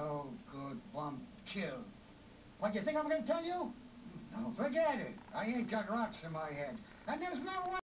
No good bum kill. What, you think I'm gonna tell you? No, forget it. I ain't got rocks in my head. And there's no way.